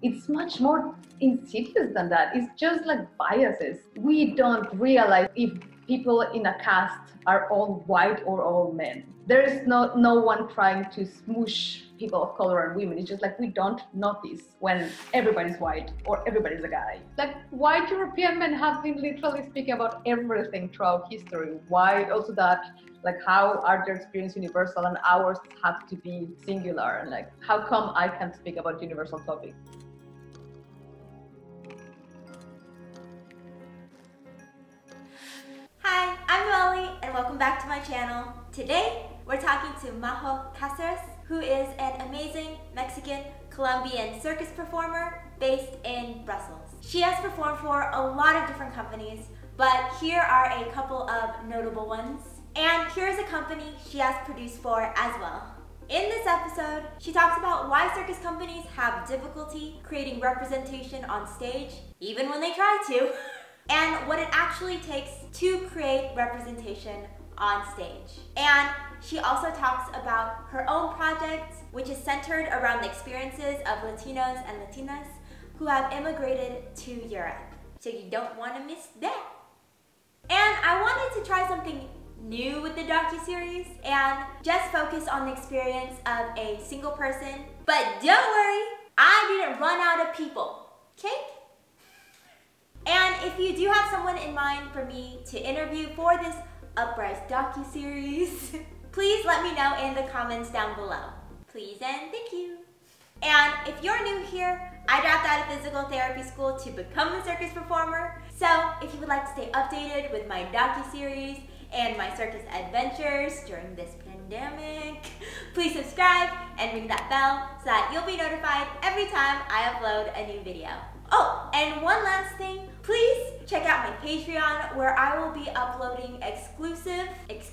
It's much more insidious than that. It's just like biases. We don't realize if people in a cast are all white or all men. There is no one trying to smoosh people of color and women. It's just like we don't notice when everybody's white or everybody's a guy. Like white European men have been literally speaking about everything throughout history. Why also that, like how are their experience universal and ours have to be singular? And like how come I can't speak about universal topics? Hi, I'm Noelle and welcome back to my channel. Today, we're talking to Majo Cáceres, who is an amazing Mexican-Colombian circus performer based in Brussels. She has performed for a lot of different companies, but here are a couple of notable ones. And here's a company she has produced for as well. In this episode, she talks about why circus companies have difficulty creating representation on stage, even when they try to, and what it actually takes to create representation on stage. And she also talks about her own project, which is centered around the experiences of Latinos and Latinas who have immigrated to Europe. So you don't want to miss that. And I wanted to try something new with the docuseries and just focus on the experience of a single person. But don't worry, I didn't run out of people, okay? And if you do have someone in mind for me to interview for this Uprise docuseries, please let me know in the comments down below. Please and thank you. And if you're new here, I dropped out of physical therapy school to become a circus performer. So if you would like to stay updated with my docuseries and my circus adventures during this pandemic, please subscribe and ring that bell so that you'll be notified every time I upload a new video. Oh, and one last thing, please check out my Patreon where I will be uploading exclusive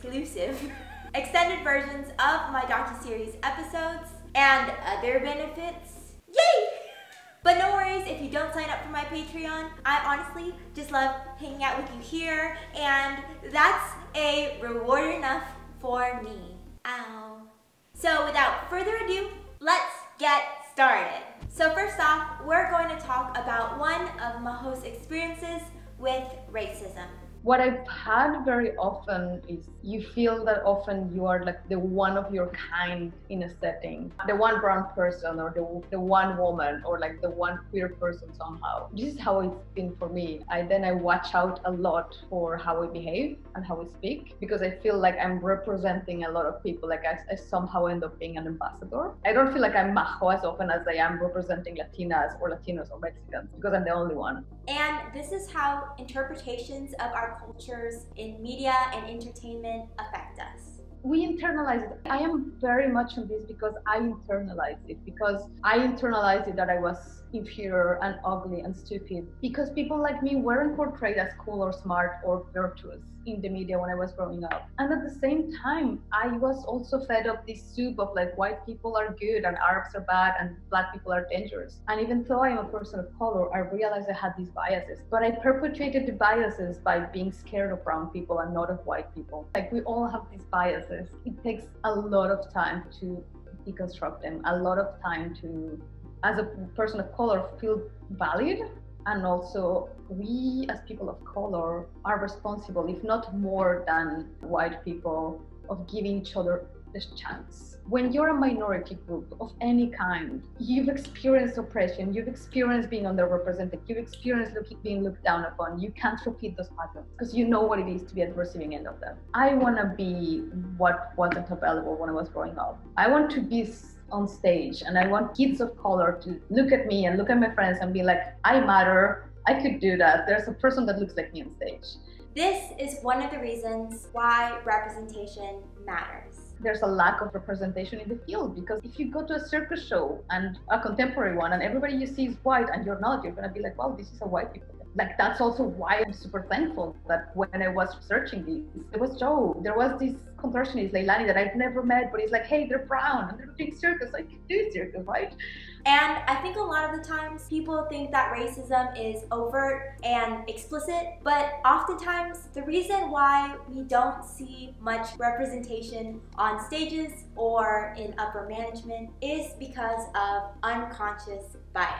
extended versions of my docuseries episodes and other benefits. Yay! But no worries if you don't sign up for my Patreon. I honestly just love hanging out with you here, and that's a reward enough for me. Ow. So without further ado, let's get started. So first off, we're going to talk about one of Majo's experiences with racism. What I've had very often is you feel that often you are like the one of your kind in a setting, the one brown person or the one woman or like the one queer person somehow. This is how it's been for me. I watch out a lot for how I behave and how I speak because I feel like I'm representing a lot of people. Like I somehow end up being an ambassador. I don't feel like I'm Majo as often as I am representing Latinas or Latinos or Mexicans because I'm the only one. And this is how interpretations of our cultures in media and entertainment affect us. We internalize it. I am very much on this because I internalized it, because I internalized it that I was inferior and ugly and stupid because people like me weren't portrayed as cool or smart or virtuous in the media when I was growing up. And at the same time, I was also fed up this soup of like white people are good and Arabs are bad and black people are dangerous. And even though I'm a person of color, I realized I had these biases, but I perpetuated the biases by being scared of brown people and not of white people. Like we all have these biases. It takes a lot of time to deconstruct them, a lot of time to, as a person of color, feel valued. And also, we as people of color are responsible, if not more than white people, of giving each other this chance. When you're a minority group of any kind, you've experienced oppression, you've experienced being underrepresented, you've experienced being looked down upon. You can't repeat those patterns because you know what it is to be at the receiving end of them. I want to be what wasn't available when I was growing up. I want to be on stage and I want kids of color to look at me and look at my friends and be like, I matter, I could do that. There's a person that looks like me on stage. This is one of the reasons why representation matters. There's a lack of representation in the field because if you go to a circus show and a contemporary one and everybody you see is white and you're not, you're going to be like, wow, this is a white people. Like that's also why I'm super thankful that when I was researching these, there was this contortionist, Leilani, that I've never met, but he's like, hey, they're brown and they're doing circus, I can do circus, right? And I think a lot of the times people think that racism is overt and explicit, but oftentimes the reason why we don't see much representation on stages or in upper management is because of unconscious bias.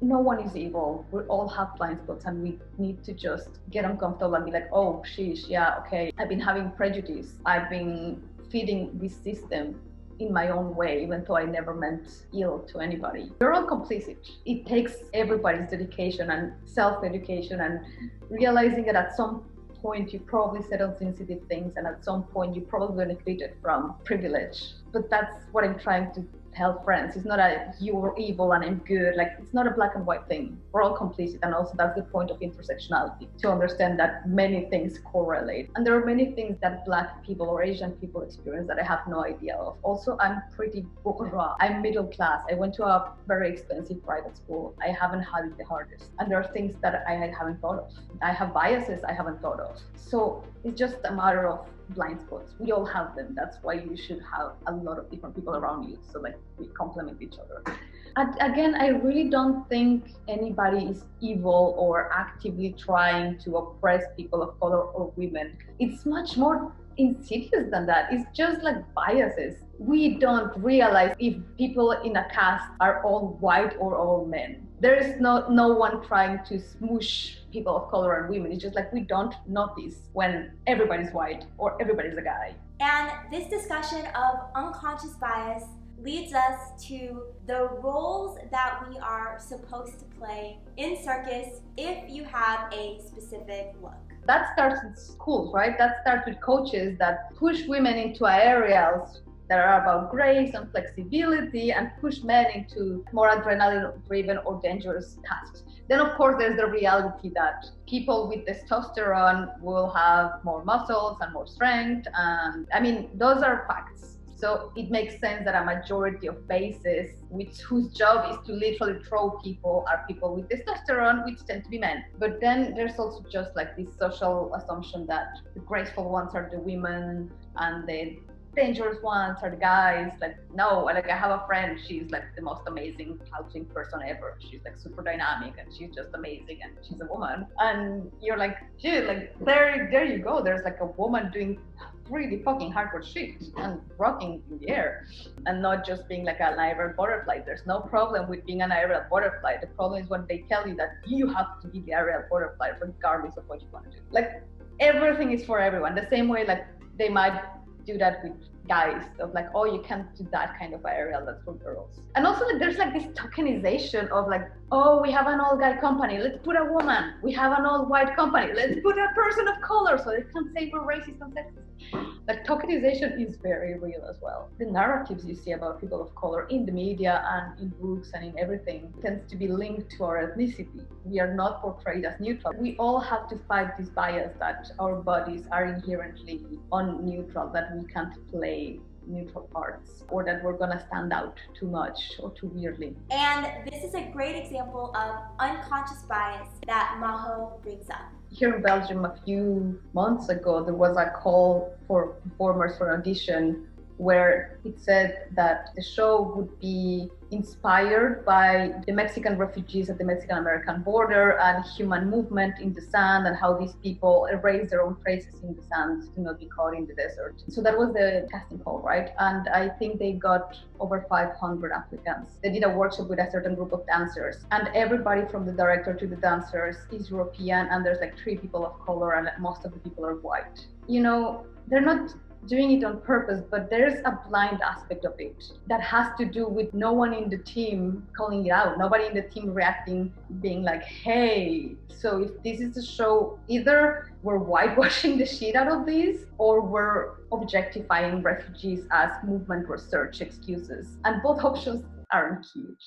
no one is evil. We all have blind spots, and we need to just get uncomfortable and be like, oh, sheesh, yeah, okay. I've been having prejudice. I've been feeding this system in my own way, even though I never meant ill to anybody. We're all complicit. It takes everybody's dedication and self-education and realizing that at some point you probably said on sensitive things, and at some point you probably benefited from privilege. But that's what I'm trying to tell friends. It's not a you're evil and I'm good. Like, it's not a black and white thing. We're all complicit, and also that's the point of intersectionality, to understand that many things correlate. And there are many things that black people or Asian people experience that I have no idea of. Also, I'm pretty bourgeois. I'm middle class. I went to a very expensive private school. I haven't had it the hardest. And there are things that I haven't thought of. I have biases I haven't thought of. So it's just a matter of blind spots. We all have them. That's why you should have a lot of different people around you, so like we complement each other. And again, I really don't think anybody is evil or actively trying to oppress people of color or women. It's much more insidious than that. It's just like biases. We don't realize if people in a cast are all white or all men. There is no one trying to smoosh people of color and women. It's just like we don't notice when everybody's white or everybody's a guy. And this discussion of unconscious bias leads us to the roles that we are supposed to play in circus if you have a specific look. That starts in schools, right? That starts with coaches that push women into areas that are about grace and flexibility and push men into more adrenaline-driven or dangerous tasks. Then, of course, there's the reality that people with testosterone will have more muscles and more strength. And I mean, those are facts. So it makes sense that a majority of bases whose job is to literally throw people are people with testosterone, which tend to be men. But then there's also just like this social assumption that the graceful ones are the women and the dangerous ones are the guys. Like, no, like I have a friend, she's like the most amazing coaching person ever. She's like super dynamic and she's just amazing, and she's a woman. And you're like, dude, like there you go. There's like a woman doing really fucking hardcore shit and rocking in the air, and not just being like an aerial butterfly. There's no problem with being an aerial butterfly. The problem is when they tell you that you have to be the aerial butterfly regardless of what you want to do. Like, everything is for everyone. The same way like they might do that with guys, of like, oh, you can't do that kind of aerial, that's for girls. And also like, there's like this tokenization of like, oh, we have an all guy company, let's put a woman. We have an all white company, let's put a person of color so they can't say we're racist and sexist. Like, tokenization is very real as well. The narratives you see about people of color in the media and in books and in everything tends to be linked to our ethnicity. We are not portrayed as neutral. We all have to fight this bias that our bodies are inherently unneutral, that we can't play neutral parts, or that we're gonna stand out too much or too weirdly. And this is a great example of unconscious bias that Majo brings up. Here in Belgium, a few months ago, there was a call for performers for audition where it said that the show would be inspired by the Mexican refugees at the Mexican-American border and human movement in the sand, and how these people erase their own traces in the sand to not be caught in the desert. So that was the casting call, right? And I think they got over 500 applicants. They did a workshop with a certain group of dancers, and everybody from the director to the dancers is European, and there's like 3 people of color, and most of the people are white. You know, they're not doing it on purpose, but there's a blind aspect of it that has to do with no one in the team calling it out, nobody in the team reacting, being like, hey, so if this is a show, either we're whitewashing the shit out of this, or we're objectifying refugees as movement research excuses, and both options aren't huge.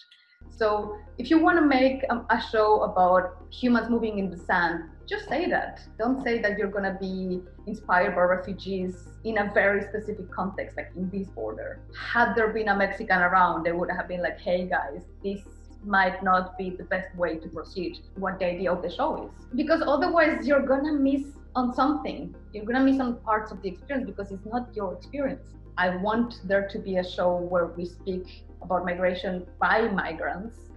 So if you want to make a show about humans moving in the sand, just say that. Don't say that you're going to be inspired by refugees in a very specific context, like in this border. Had there been a Mexican around, they would have been like, hey guys, this might not be the best way to proceed, what the idea of the show is. Because otherwise you're going to miss on something. You're going to miss on parts of the experience because it's not your experience. I want there to be a show where we speak about migration by migrants,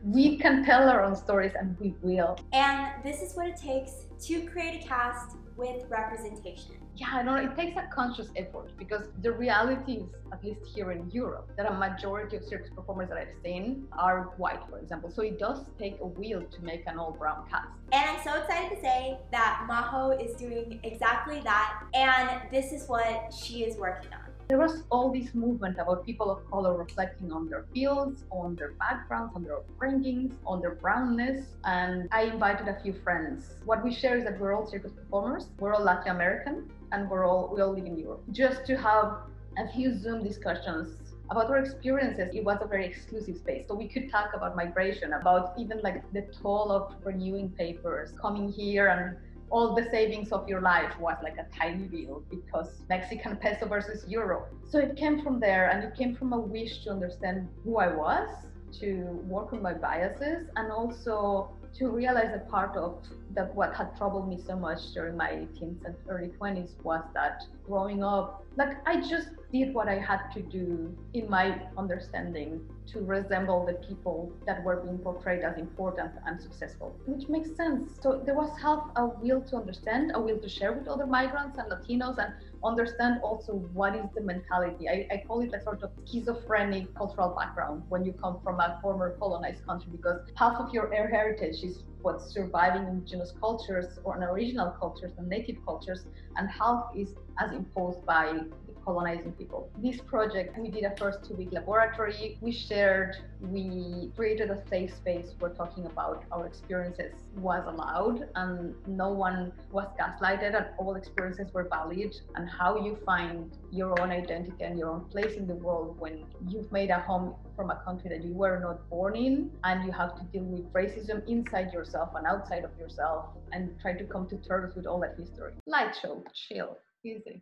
We can tell our own stories, and we will. And this is what it takes to create a cast with representation. Yeah, I know it takes a conscious effort, because the reality is, at least here in Europe, that a majority of circus performers that I've seen are white, for example. So it does take a will to make an all-brown cast. And I'm so excited to say that Majo is doing exactly that, and this is what she is working on. There was all this movement about people of color reflecting on their fields, on their backgrounds, on their upbringings, on their brownness, and I invited a few friends. What we share is that we're all circus performers, we're all Latin American, and we all live in Europe. Just to have a few Zoom discussions about our experiences. It was a very exclusive space, so we could talk about migration, about even like the toll of renewing papers, coming here, and all the savings of your life was like a tiny bill because Mexican peso versus euro. So it came from there, and it came from a wish to understand who I was, to work on my biases, and also to realize a part of that what had troubled me so much during my teens and early 20s was that growing up, like I just did what I had to do in my understanding to resemble the people that were being portrayed as important and successful, which makes sense. So there was half a will to understand, a will to share with other migrants and Latinos, and understand also what is the mentality. I call it a sort of schizophrenic cultural background when you come from a former colonized country, because half of your heritage is what's surviving indigenous cultures or original cultures and native cultures, and half is as imposed by the colonizing people. This project, we did a first 2-week laboratory. We shared, we created a safe space where talking about our experiences was allowed, and no one was gaslighted, and all experiences were valid, and how you find your own identity and your own place in the world when you've made a home from a country that you were not born in, and you have to deal with racism inside yourself and outside of yourself, and try to come to terms with all that history. Light show, chill, easy.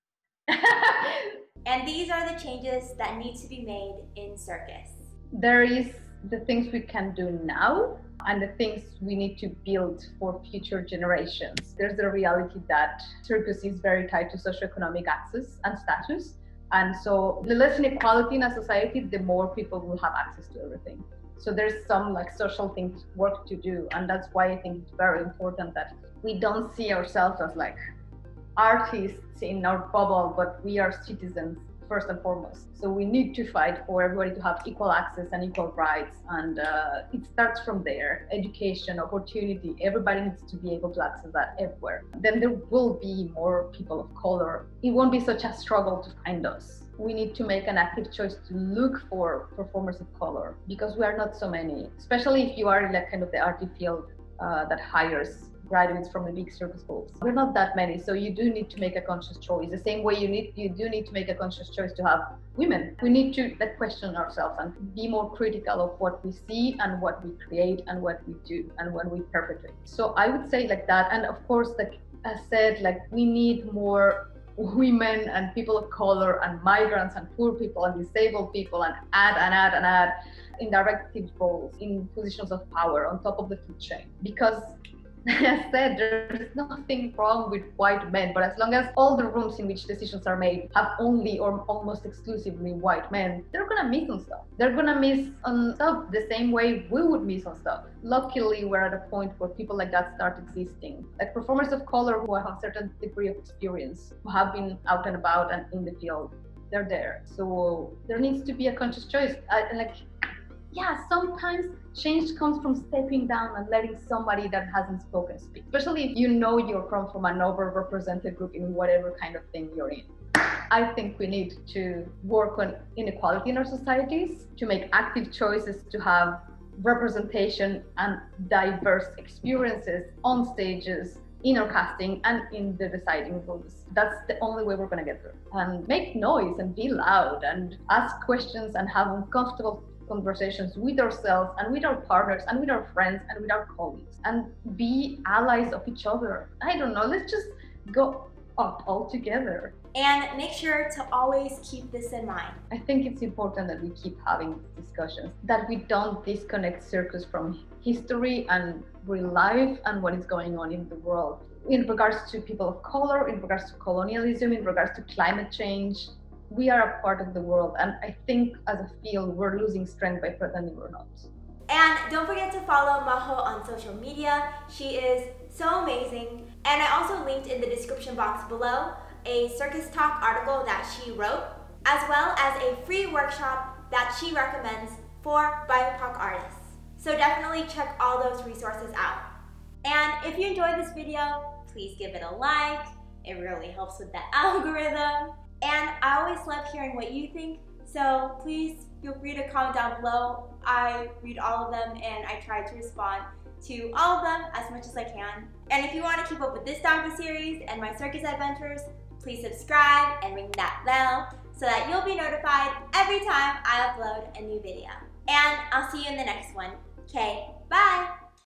And these are the changes that need to be made in circus. There is the things we can do now and the things we need to build for future generations. There's the reality that circus is very tied to socioeconomic access and status. And so the less inequality in a society, the more people will have access to everything. So there's some like social things, work to do. And that's why I think it's very important that we don't see ourselves as like artists in our bubble, but we are citizens first and foremost. So we need to fight for everybody to have equal access and equal rights. And it starts from there. Education, opportunity, everybody needs to be able to access that everywhere. Then there will be more people of color. It won't be such a struggle to find us. We need to make an active choice to look for performers of color, because we are not so many, especially if you are in that kind of the arty field that hires graduates from the big circus schools. We're not that many, so you do need to make a conscious choice. The same way you do need to make a conscious choice to have women. We need to question ourselves and be more critical of what we see and what we create and what we do and when we perpetrate. So I would say like that. And of course, like I said, like we need more women and people of color and migrants and poor people and disabled people, and add in directive roles, in positions of power on top of the food chain. Because as I said, there's nothing wrong with white men, but as long as all the rooms in which decisions are made have only or almost exclusively white men, they're gonna miss on stuff. They're gonna miss on stuff the same way we would miss on stuff. Luckily, we're at a point where people like that start existing. Like performers of color who have a certain degree of experience, who have been out and about and in the field, they're there. So there needs to be a conscious choice. Sometimes change comes from stepping down and letting somebody that hasn't spoken speak, especially if you know you're come from an overrepresented group in whatever kind of thing you're in. I think we need to work on inequality in our societies, to make active choices to have representation and diverse experiences on stages, in our casting and in the deciding rooms. That's the only way we're going to get there. And make noise and be loud and ask questions and have uncomfortable conversations with ourselves and with our partners and with our friends and with our colleagues, and be allies of each other. I don't know, let's just go up all together. And make sure to always keep this in mind. I think it's important that we keep having discussions, that we don't disconnect circus from history and real life and what is going on in the world. In regards to people of color, in regards to colonialism, in regards to climate change, we are a part of the world, and I think as a field we're losing strength by pretending we're not. And don't forget to follow Maho on social media. She is so amazing. And I also linked in the description box below a Circus Talk article that she wrote, as well as a free workshop that she recommends for BIPOC artists. So definitely check all those resources out. And if you enjoyed this video, please give it a like. It really helps with the algorithm. And I always love hearing what you think, so please feel free to comment down below. I read all of them and I try to respond to all of them as much as I can. And if you want to keep up with this docu-series and my circus adventures, please subscribe and ring that bell so that you'll be notified every time I upload a new video. And I'll see you in the next one. Okay, bye!